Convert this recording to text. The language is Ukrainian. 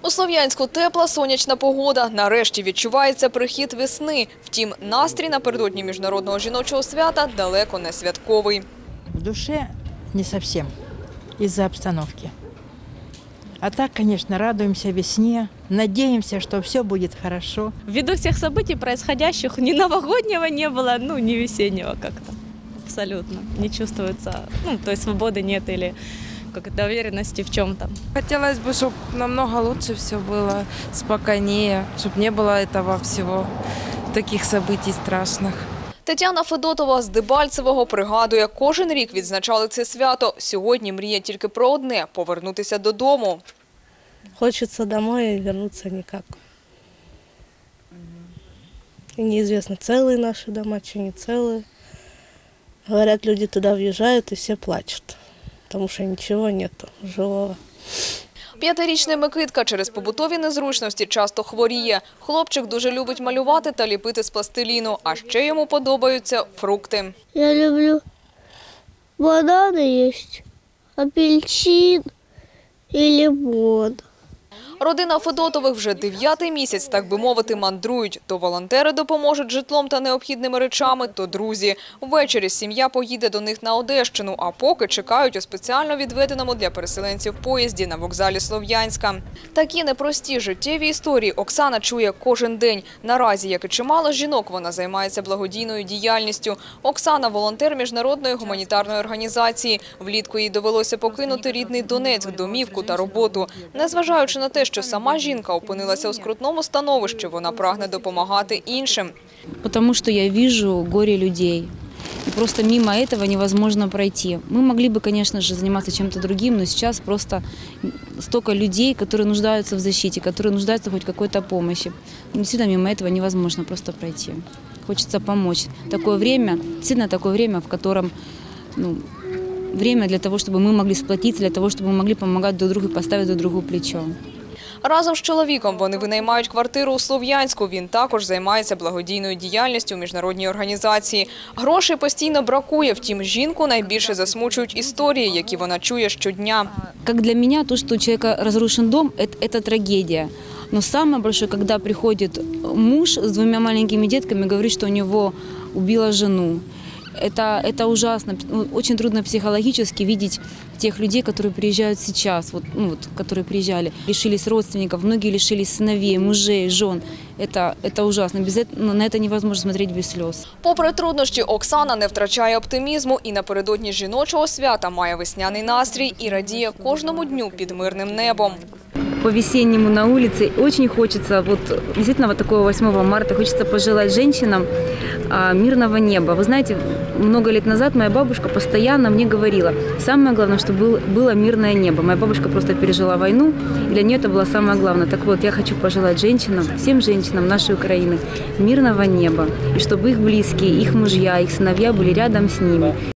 У Слов'янську тепла сонячна погода. Нарешті відчувається прихід весни. Втім, настрій напередодні Міжнародного жіночого свята далеко не святковий. В душе не совсем из-за обстановки. А так, конечно, радуемся весне, надеемся, что все будет хорошо. Ввиду всех событий происходящих, ни новогоднего не было, ни весеннего как-то. Абсолютно. Не чувствуется, то есть свободы нет или какой-то уверенности в чем-то. Хотелось бы, чтобы намного лучше все было, спокойнее, чтобы не было этого всего, таких событий страшных. Тетяна Федотова з Дебальцевого пригадує, кожен рік відзначали це свято. Сьогодні мріє тільки про одне – повернутися додому. Хочется домой и вернуться никак. И неизвестно, целые наши дома, чи не целые. Говорят, люди туда въезжают и все плачут, потому что ничего нету живого. 5-річний Микитка через побутові незручності часто хворіє. Хлопчик дуже любить малювати та ліпити з пластиліну, а ще йому подобаються фрукти. Я люблю бананы есть, апельсин и лимон. Родина Федотових вже 9-й місяць, так би мовити, мандрують. То волонтери допоможуть житлом та необхідними речами, то друзі. Ввечері сім'я поїде до них на Одещину, а поки чекають у спеціально відведеному для переселенців поїзді на вокзалі Слов'янська. Такі непрості життєві історії Оксана чує кожен день. Наразі, як і чимало жінок, вона займається благодійною діяльністю. Оксана – волонтер Міжнародної гуманітарної організації. Влітку їй довелося покинути рідний Донецьк, домівку та роботу. Незважаючи на те, що сама жінка опинилася у скрутному становищі, вона прагне допомагати іншим. Потому что я вижу горе людей. И просто мимо этого невозможно пройти. Мы могли бы, конечно же, заниматься чем-то другим, но сейчас просто столько людей, которые нуждаются в защите, которые нуждаются в хоть какой-то помощи. Действительно, мимо этого невозможно просто пройти. Хочется помочь. Такое время, действительно такое время, в котором время для того, чтобы мы могли сплотиться, для того, чтобы мы могли помогать друг другу и поставить друг другу плечо. Разом з чоловіком вони винаймають квартиру у Слов'янську. Він також займається благодійною діяльністю у міжнародній організації. Грошей постійно бракує, втім, жінку найбільше засмучують історії, які вона чує щодня. Как для меня, то, что у человека разрушен дом, это трагедия. Но самое большое, когда приходит муж с 2 маленькими детками, говорит, что у него убила жену. Это ужасно. Очень трудно психологически видеть тех людей, которые приезжают сейчас, которые приезжали. Лишились родственников, многие лишились сыновей, мужей, жен. Это ужасно. На это невозможно смотреть без слез. Попри труднощі, Оксана не втрачає оптимізму і напередодні жіночого свята має весняний настрій і радіє кожному дню під мирним небом. По-весеннему на улице очень хочется, действительно такого 8 марта, хочется пожелать женщинам мирного неба. Вы знаете, много лет назад моя бабушка постоянно мне говорила, самое главное, чтобы было мирное небо. Моя бабушка просто пережила войну, и для нее это было самое главное. Так вот, я хочу пожелать женщинам, всем женщинам нашей Украины мирного неба, и чтобы их близкие, их мужья, их сыновья были рядом с ними.